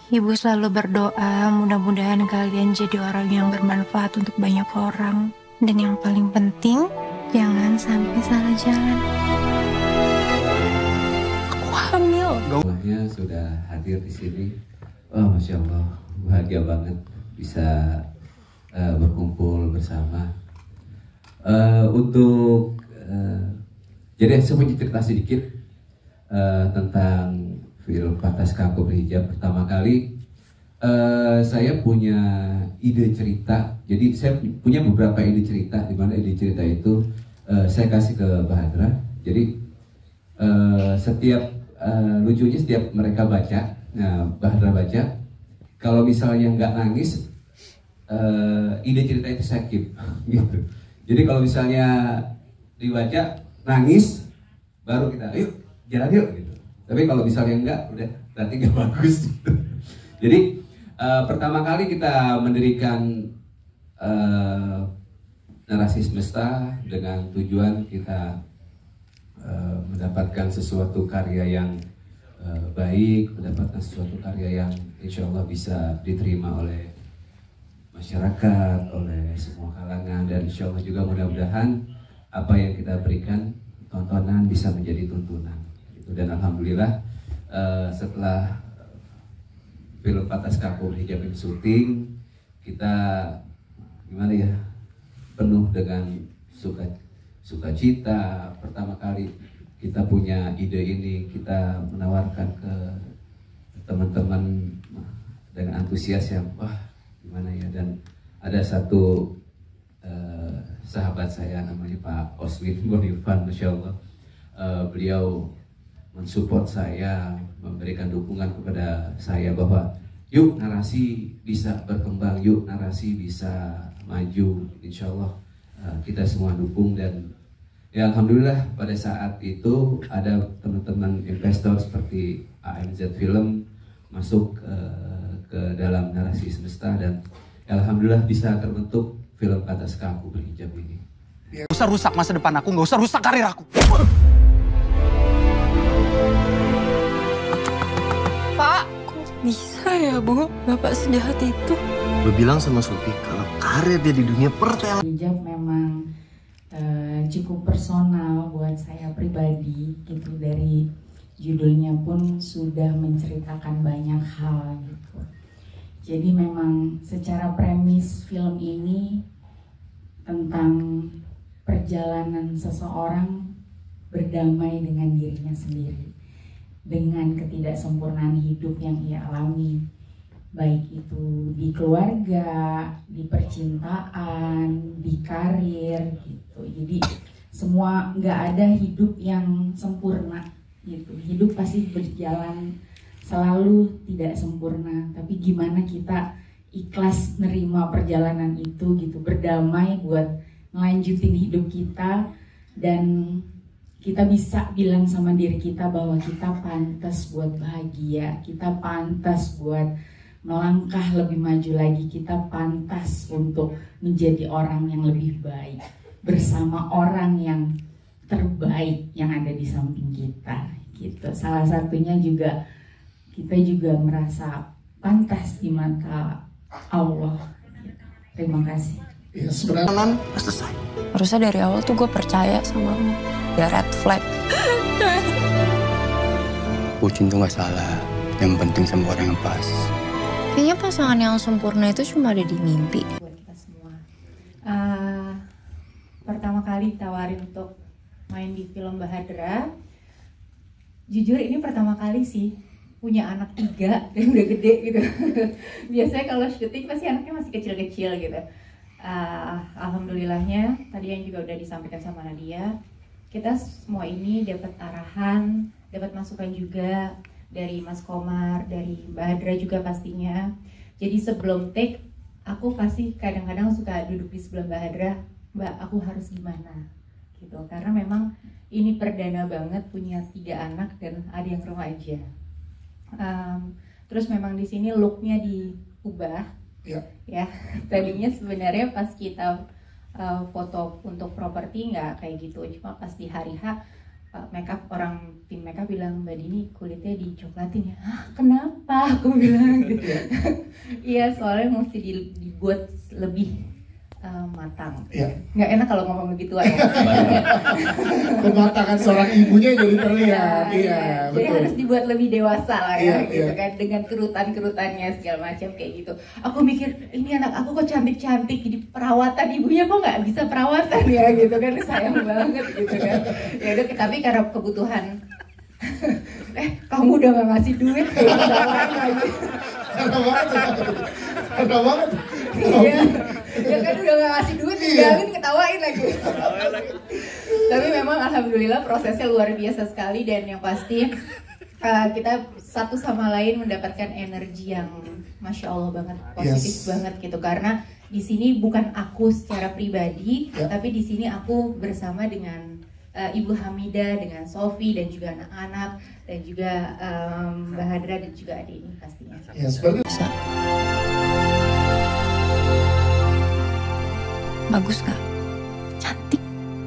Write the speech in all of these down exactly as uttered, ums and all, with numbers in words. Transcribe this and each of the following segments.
Ibu selalu berdoa mudah-mudahan kalian jadi orang yang bermanfaat untuk banyak orang. Dan yang paling penting, jangan sampai salah jalan. Aku hamil. Semuanya sudah hadir di sini. Oh, Masya Allah, bahagia banget bisa uh, berkumpul bersama. Uh, untuk uh, jadi saya punya cerita sedikit uh, tentang film Pantaskah Aku Berhijab. Pertama kali uh, saya punya ide cerita. Jadi saya punya beberapa ide cerita, di mana ide cerita itu uh, saya kasih ke Bahadra. Jadi uh, setiap uh, lucunya setiap mereka baca, nah Bahadra baca, kalau misalnya nggak nangis, uh, ide cerita itu saya keep gitu. Jadi kalau misalnya dibaca nangis, baru kita ayo jalan yuk gitu. Tapi kalau misalnya enggak, udah berarti nggak bagus. Gitu. Jadi uh, pertama kali kita mendirikan uh, narasi semesta dengan tujuan kita uh, mendapatkan sesuatu karya yang uh, baik, mendapatkan sesuatu karya yang insya Allah bisa diterima oleh masyarakat, oleh semua kalangan, dan insya Allah juga mudah-mudahan apa yang kita berikan tontonan bisa menjadi tuntunan. Dan alhamdulillah uh, setelah film Pantaskah Aku Berhijab ini syuting, kita gimana ya, penuh dengan suka sukacita. Pertama kali kita punya ide ini, kita menawarkan ke teman-teman dengan antusias yang wah gimana ya. Dan ada satu uh, sahabat saya namanya Pak Oswin Bonifan, Masya Allah, uh, beliau mensupport saya, memberikan dukungan kepada saya bahwa yuk narasi bisa berkembang, yuk narasi bisa maju, insya Allah uh, kita semua dukung. Dan ya alhamdulillah pada saat itu ada teman-teman investor seperti A M Z Film masuk uh, ke dalam narasi semesta, dan ya alhamdulillah bisa terbentuk film Pantaskah Aku Berhijab ini. Gak usah rusak masa depan aku, gak usah rusak karir aku. Pak, kok bisa ya Bu, Bapak sejahat itu? Lu bilang sama Sophie kalau karir dia di dunia pertel. Hijab memang uh, cukup personal buat saya pribadi gitu. Dari judulnya pun sudah menceritakan banyak hal gitu. Jadi memang secara premis film ini tentang perjalanan seseorang berdamai dengan dirinya sendiri, dengan ketidaksempurnaan hidup yang ia alami, baik itu di keluarga, di percintaan, di karir gitu. Jadi semua, nggak ada hidup yang sempurna gitu. Hidup pasti berjalan selalu tidak sempurna, tapi gimana kita ikhlas nerima perjalanan itu gitu, berdamai buat ngelanjutin hidup kita, dan kita bisa bilang sama diri kita bahwa kita pantas buat bahagia, kita pantas buat melangkah lebih maju lagi, kita pantas untuk menjadi orang yang lebih baik bersama orang yang terbaik yang ada di samping kita gitu. Salah satunya juga kita juga merasa pantas di mata Allah. Terima kasih. Ya sebenarnya selesai. Harusnya dari awal tuh gue percaya sama lo. Ya red flag. Bucin tuh gak salah. Yang penting sama orang yang pas. Kayaknya pasangan yang sempurna itu cuma ada di mimpi. Buat kita semua. Uh, pertama kali ditawarin untuk main di film Bahadra. Jujur ini pertama kali sih punya anak tiga dan udah gede gitu. Biasanya kalau syuting pasti anaknya masih kecil-kecil gitu. Uh, Alhamdulillahnya tadi yang juga udah disampaikan sama Nadia, kita semua ini dapat arahan, dapat masukan juga dari Mas Komar, dari Mbak Hadra juga pastinya. Jadi sebelum take, aku pasti kadang-kadang suka duduk di sebelah Mbak Hadra, Mbak aku harus gimana gitu. Karena memang ini perdana banget punya tiga anak dan ada yang remaja. Um, terus memang di sini looknya diubah. Ya. ya, tadinya sebenarnya pas kita uh, foto untuk properti nggak kayak gitu, cuma pas di hari H Pak makeup, orang tim makeup bilang Mbak Dini kulitnya dicoklatin ya. Hah, kenapa? Aku bilang gitu. Iya, soalnya mesti dibuat lebih uh, matang. Iya. Nggak enak kalau ngomong lebih tua ya. Kematangan seorang ibunya jadi terlihat. Iya, iya. Jadi betul. harus dibuat lebih dewasa lah ya, Iya, gitu iya. kan, dengan kerutan-kerutannya segala macam kayak gitu. Aku mikir ini anak aku kok cantik-cantik, jadi perawatan ibunya kok nggak bisa perawatan ya gitu kan, sayang banget gitu kan. Ya udah, tapi karena kebutuhan. eh kamu udah nggak ngasih duit, tawarin lagi. Ada banget. Ada banget. Iya, ya kan udah nggak ngasih duit, dibilangin ketawain lagi. Tapi memang alhamdulillah prosesnya luar biasa sekali, dan yang pasti uh, kita satu sama lain mendapatkan energi yang masya Allah banget, positif Yes. banget gitu. Karena di sini bukan aku secara pribadi, Ya. tapi di sini aku bersama dengan uh, Ibu Hamidah, dengan Sofi dan juga anak-anak, dan juga um, Mbak Hadra dan juga adik ini pastinya. Ya, seperti Bagus gak? Cantik.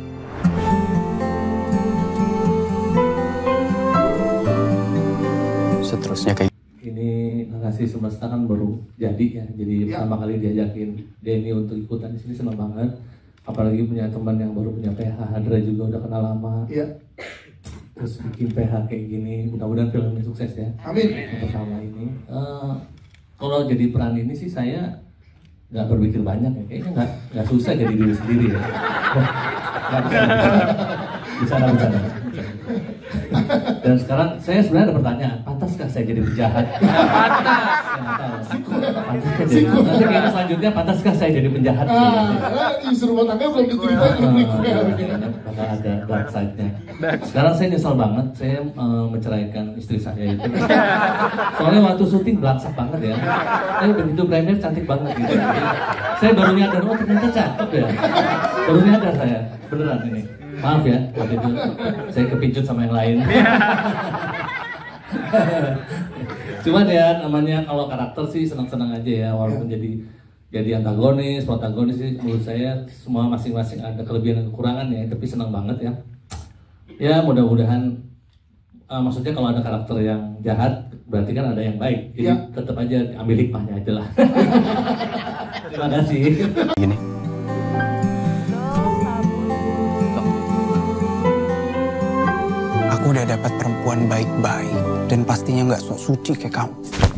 Seterusnya kayak ini Narasi Semesta kan baru jadi ya, jadi Ya. pertama kali diajakin Denny untuk ikutan di sini, senang banget. Apalagi punya teman yang baru punya P H, Hadra juga udah kenal lama. Iya. Terus bikin P H kayak gini, mudah-mudahan filmnya sukses ya. Amin. Yang pertama ini, Eh, kalau jadi peran ini sih saya nggak berpikir banyak ya, kayaknya nggak nggak susah jadi diri sendiri ya. Nggak bisa, bisa, bisa, bisa. Dan sekarang saya sebenarnya ada pertanyaan, pantaskah saya jadi penjahat? Pantas. Pantaskah jadi? Nanti kayaknya selanjutnya, pantaskah saya jadi penjahat? Ah, isu rumah tangga belum diceritain belum diceritain. Bakal ada dark side-nya. Sekarang saya nyesal banget, saya uh, menceraikan istri saya itu. Soalnya waktu syuting belaksak banget ya. Saya begitu premier cantik banget gitu. Saya baru nyadar, oh ternyata cakep ya. Baru nyadar saya, beneran ini. Maaf ya, waktu itu saya kepincut sama yang lain. Cuman ya namanya kalau karakter sih senang-senang aja ya, walaupun jadi jadi antagonis, protagonis sih menurut saya semua masing-masing ada kelebihan dan kekurangan ya, tapi senang banget ya. Ya mudah-mudahan, uh, maksudnya kalau ada karakter yang jahat berarti kan ada yang baik, jadi Ya. tetap aja ambil hikmahnya aja lah. Terima kasih. gini. Aku udah dapat perempuan baik-baik dan pastinya nggak sok suci kayak kamu.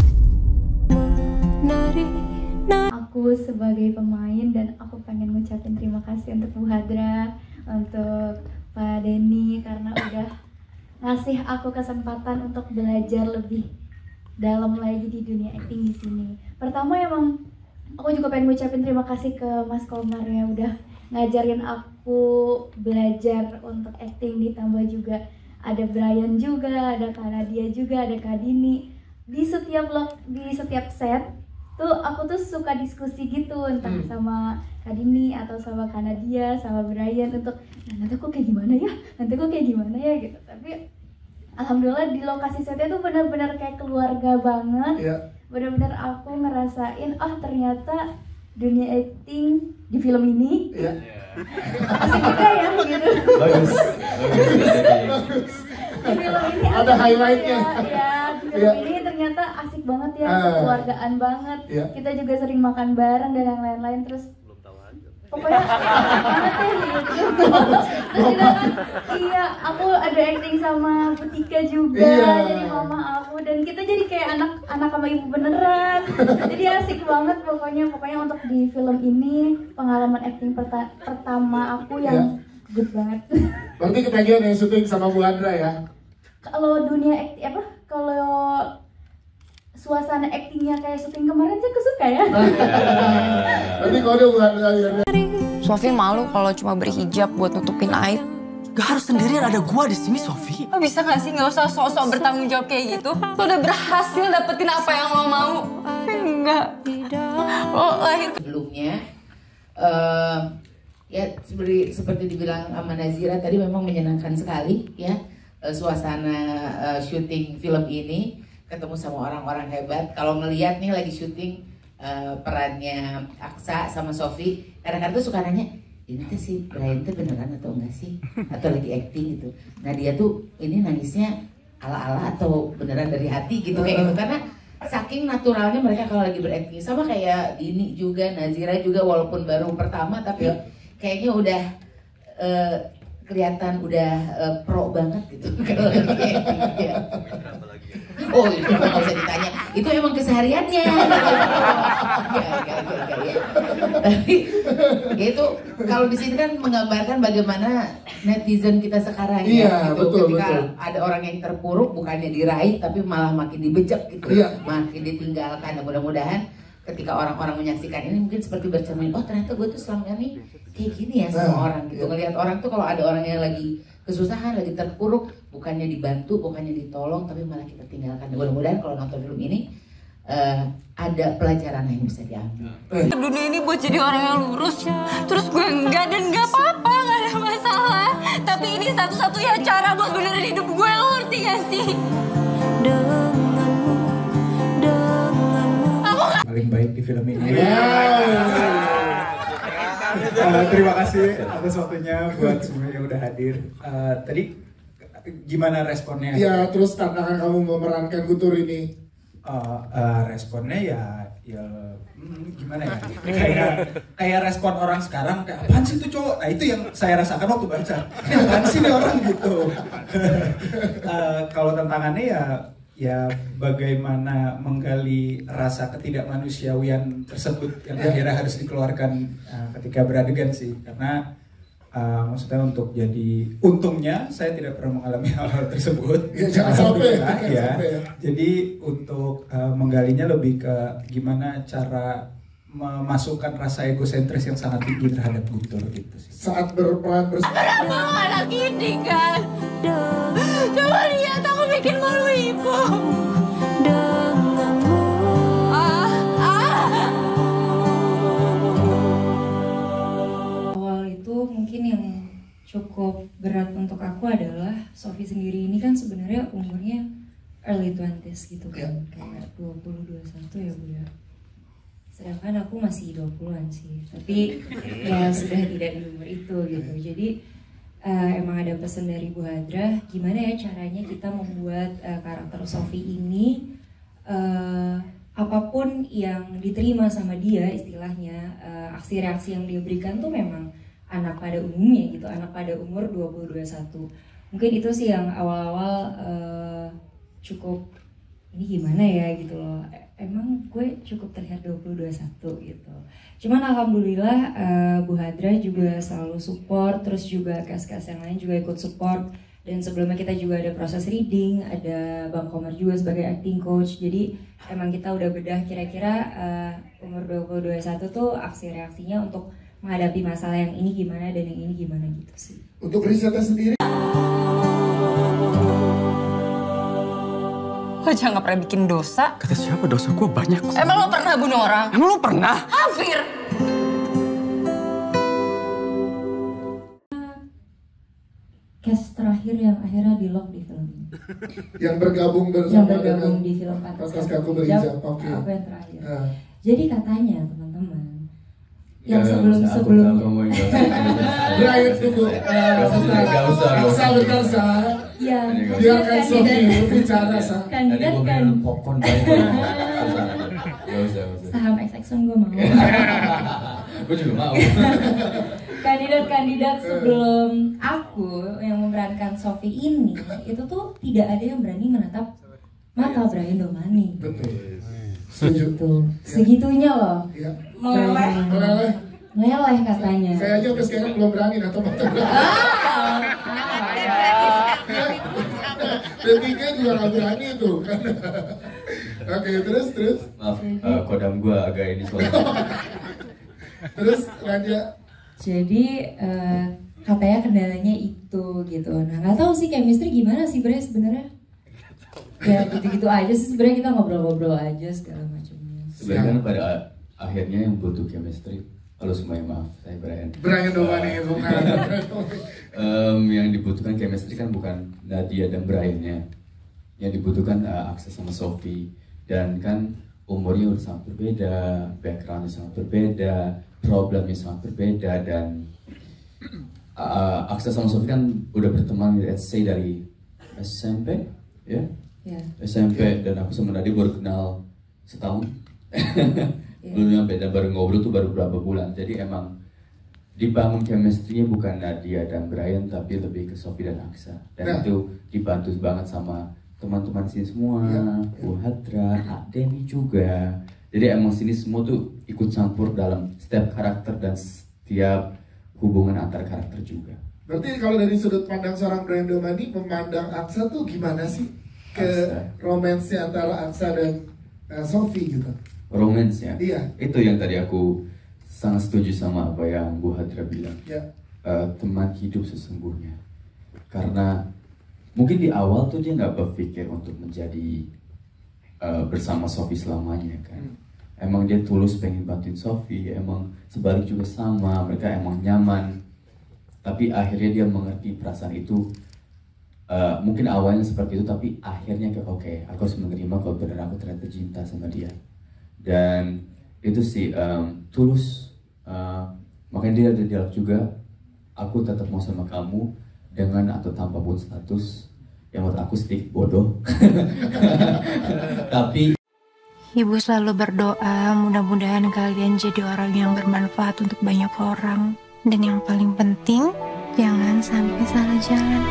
Aku sebagai pemain dan aku pengen ngucapin terima kasih untuk Bu Hadra, untuk Pak Denny karena udah ngasih aku kesempatan untuk belajar lebih dalam lagi di dunia acting di sini. Pertama emang aku juga pengen ngucapin terima kasih ke Mas Komar ya udah ngajarin aku belajar untuk acting, ditambah juga ada Brian juga, ada Kak Nadia juga, ada Kak Dini. Di setiap vlog, di setiap set tuh aku tuh suka diskusi gitu entah hmm. sama Kak Dini atau sama Kak Nadia, sama Brian untuk nah, nanti aku kayak gimana ya, nanti aku kayak gimana ya gitu. Tapi alhamdulillah di lokasi setnya tuh benar-benar kayak keluarga banget. Yeah. Benar-benar aku ngerasain, oh ternyata dunia acting di film ini Iya. asik juga ya gitu. Bagus. Di film ini Ada asik highlightnya. ya, ya di film Iya. ini ternyata asik banget ya, Ah. kekeluargaan banget. Iya. Kita juga sering makan bareng dan yang lain-lain, terus pokoknya asik banget ya gitu. Terus juga kan, iya aku ada acting sama Butika juga, Iya. jadi mama aku, dan kita jadi kayak anak anak sama ibu beneran. Jadi asik banget pokoknya pokoknya untuk di film ini pengalaman acting perta- pertama aku yang Iya. good banget. Berarti ketagihan yang syuting sama Bu Hadra ya? Kalau dunia acting apa? Kalau suasana actingnya kayak syuting kemarin sih aku suka ya. Berarti kalau dia Bu Hadra ya. Sofi malu kalau cuma berhijab buat nutupin aib. Gak harus sendirian, ada gua di sini, Sofi. Lo bisa gak sih gak usah sok-sok bertanggung jawab kayak gitu? Lo udah berhasil dapetin apa yang lo mau. Enggak. Lo lahir Sebelumnya, uh, ya seperti, seperti dibilang sama Nazira tadi memang menyenangkan sekali ya uh, suasana uh, syuting film ini, ketemu sama orang-orang hebat. Kalau ngelihat nih lagi syuting uh, perannya Aksa sama Sofi, kadang-kadang tuh suka nanya, ini tuh si Brian tuh beneran atau enggak sih, atau lagi acting gitu. Nah dia tuh ini nangisnya ala-ala atau beneran dari hati gitu kayak gitu, karena saking naturalnya mereka kalau lagi berakting. Sama kayak Dini juga, Nazira juga, walaupun baru pertama tapi kayaknya udah uh, kelihatan udah uh, pro banget gitu kalau lagi acting ya. Oh itu nggak usah ditanya, itu emang kesehariannya. Tapi itu kalau di sini kan menggambarkan bagaimana netizen kita sekarang iya, ya. Gitu. Betul, Ketika betul. ada orang yang terpuruk bukannya diraih tapi malah makin dibejek gitu, iya. makin ditinggalkan. Nah, mudah-mudahan ketika orang-orang menyaksikan ini mungkin seperti bercermin, oh ternyata gue tuh selama ini kayak gini ya sama nah, orang gitu. iya. Ngelihat orang tuh kalau ada orang yang lagi kesusahan, lagi terpuruk, bukannya dibantu, bukannya ditolong, tapi malah kita tinggalkan. Mudah-mudahan kalau nonton film ini uh, ada pelajaran yang bisa diambil. Dunia ini buat jadi orang yang lurus, terus gue enggak, dan enggak apa-apa, enggak ada masalah. Tapi ini satu-satunya cara buat benerin hidup gue, lo ngerti gak sih? Paling baik di film ini. Uh, terima kasih atas waktunya buat semua yang udah hadir. Uh, tadi gimana responnya? Iya, terus tantangan kamu memerankan Guntur ini? Uh, uh, responnya ya, ya hmm, gimana ya? Kayak kayak respon orang sekarang kayak apaan sih itu cowok? Nah itu yang saya rasakan waktu baca. Ini apaan sih nih orang gitu. uh, kalau tantangannya ya ya bagaimana menggali rasa ketidakmanusiawian tersebut yang akhirnya harus dikeluarkan uh, ketika beradegan sih, karena uh, maksudnya untuk jadi untungnya saya tidak pernah mengalami hal-hal tersebut ya, jangan sampai, ya. ya. Jadi untuk uh, menggalinya lebih ke gimana cara memasukkan rasa egosentris yang sangat tinggi terhadap Guntur gitu sih. Saat berperan bersama anak ini kan, coba lihat aku bikin malu ibu. Ah, ah. Awal itu mungkin yang cukup berat untuk aku adalah Sofi sendiri ini kan sebenarnya umurnya early twenties gitu kan, kayak dua puluh dua puluh satu ya Bu ya. Sedangkan aku masih dua puluhan sih, tapi ya sudah tidak di umur itu gitu. Jadi uh, emang ada pesan dari Bu Hadra, gimana ya caranya kita membuat uh, karakter Sofi ini uh, apapun yang diterima sama dia, istilahnya uh, aksi reaksi yang dia berikan tuh memang anak pada umumnya gitu, anak pada umur dua puluh dua puluh satu. Mungkin itu sih yang awal-awal uh, cukup ini gimana ya gitu loh. Emang gue cukup terlihat dua puluh dua puluh satu gitu. Cuman alhamdulillah uh, Bu Hadra juga selalu support, terus juga cast-cast yang lain juga ikut support. Dan sebelumnya kita juga ada proses reading, ada Bang Komar juga sebagai acting coach. Jadi emang kita udah bedah kira-kira uh, umur dua puluh dua puluh satu tuh aksi reaksinya untuk menghadapi masalah yang ini gimana dan yang ini gimana gitu sih. Untuk risetnya sendiri? Lo jangan pernah bikin dosa. Kata siapa dosa gue banyak. Emang lo pernah bunuh orang? Emang lo pernah? Hampir. Cast terakhir yang akhirnya di lock di film ini. Yang bergabung bersama yang bergabung dengan di film Pantas Kaku Berijab. Oke. Apa yang terakhir? Nah. Jadi katanya teman-teman yang Gak sebelum usah, sebelum Brian tunggu. Gak usah. Bisa bentar Sa. Ya. Biarkan Sofi bicara Sa. Kandidat kan. Popcorn baik. Gak usah. Saham X X one gue mau. Gue juga mau. Kandidat-kandidat sebelum aku yang memerankan Sofi ini itu tuh tidak ada yang berani menatap mata Brian Domani. Betul. Segitu. Segitunya loh. Iya. Meleleh. Meleleh. Meleleh katanya. Saya aja sampai sekarang belum berani atau mata. P tiga juga gak berani itu kan. Oke, terus terus. Maaf, uh, kodam gue agak ini soalnya. Terus lanjut. Jadi uh, katanya kendalanya itu gitu. Nah nggak tahu sih chemistry gimana sih Bre sebenarnya. Ya gitu-gitu aja sih sebenarnya, kita ngobrol-ngobrol aja segala macamnya. Sebenarnya kan pada akhirnya yang butuh chemistry. Halo semuanya, maaf saya Brian. Brian Domani itu kan. um, yang dibutuhkan chemistry kan bukan Nadia dan Brian-nya. Yang dibutuhkan uh, akses sama Sofi. Dan kan umurnya udah sangat berbeda, backgroundnya sangat berbeda, problemnya sangat berbeda, dan uh, Aksa sama Sofi kan udah berteman let's say dari S M P ya, yeah? S M P yeah. Dan aku sama Nadia baru kenal setahun, yeah. Belum nyampe dan baru ngobrol tuh baru berapa bulan. Jadi emang dibangun chemistry-nya bukan Nadia dan Brian tapi lebih ke Sofi dan Aksa, dan yeah. Itu dibantu banget sama teman-teman sini semua, yeah. Bu Hadra, Kak Denny juga. Jadi emang sini semua tuh ikut campur dalam setiap karakter dan setiap hubungan antar karakter juga. Berarti kalau dari sudut pandang seorang Brian Domani, memandang Aksa tuh gimana sih ke romansnya antara Aksa dan uh, Sofi gitu? Romansnya? Iya. Itu yang tadi aku sangat setuju sama apa yang Bu Hadra bilang. Yeah. Uh, teman hidup sesungguhnya. Karena mungkin di awal tuh dia nggak berpikir untuk menjadi uh, bersama Sofi selamanya kan. Hmm. Emang dia tulus pengen bantuin Sofi, emang sebalik juga sama, mereka emang nyaman. Tapi akhirnya dia mengerti perasaan itu. Uh, mungkin awalnya seperti itu, tapi akhirnya kayak oke, okay, aku harus menerima kalau benar aku ternyata cinta sama dia. Dan itu sih um, tulus. Uh, makanya dia ada dialog juga, aku tetap mau sama kamu dengan atau tanpa pun status. Yang menurut aku sedikit bodoh. Tapi Ibu selalu berdoa mudah-mudahan kalian jadi orang yang bermanfaat untuk banyak orang. Dan yang paling penting, jangan sampai salah jalan.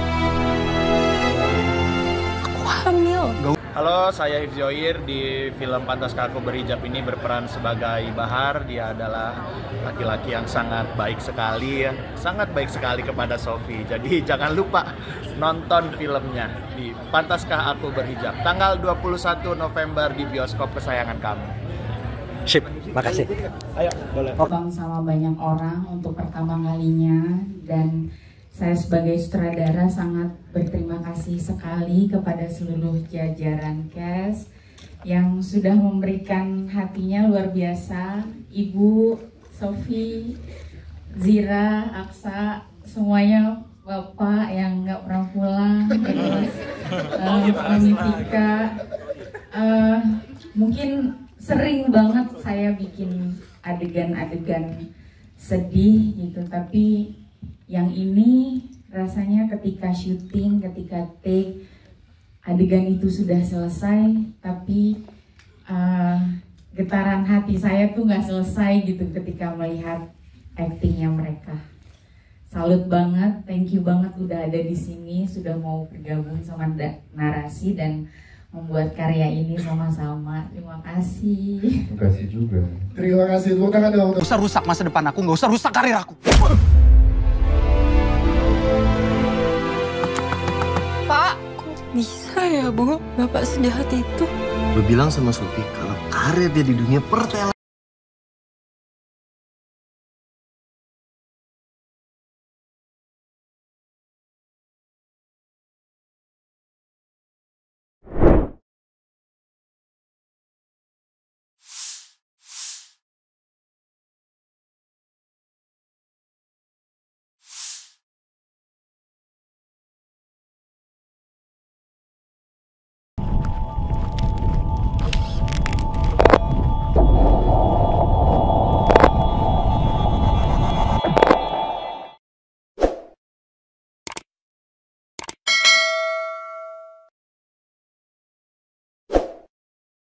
Aku hamil. Halo, saya Hifzi Oir. Di film Pantaskah Aku Berhijab ini berperan sebagai Bahar. Dia adalah laki-laki yang sangat baik sekali ya. Sangat baik sekali kepada Sofi. Jadi jangan lupa nonton filmnya di Pantaskah Aku Berhijab tanggal dua puluh satu November di bioskop kesayangan kamu. Sip, makasih. Ayo, boleh. Bang sama banyak orang untuk pertama kalinya, dan saya sebagai sutradara sangat berterima kasih sekali kepada seluruh jajaran cast yang sudah memberikan hatinya luar biasa. Ibu, Sofi, Zira, Aksa, semuanya, Bapak yang nggak pernah pulang, terus uh, Mami Tika, uh, mungkin sering banget saya bikin adegan-adegan sedih gitu, tapi yang ini rasanya ketika syuting, ketika take, adegan itu sudah selesai, tapi uh, getaran hati saya tuh nggak selesai gitu ketika melihat actingnya mereka. Salut banget, thank you banget udah ada di sini, sudah mau bergabung sama narasi dan membuat karya ini sama-sama. Terima kasih. Terima kasih juga. Terima kasih. Tepuk tangan dong. Gak usah rusak masa depan aku, gak usah rusak karir aku. Pak, kok bisa ya Bu? Bapak sejahat itu? Lu bilang sama Sofi kalau karir dia di dunia pertel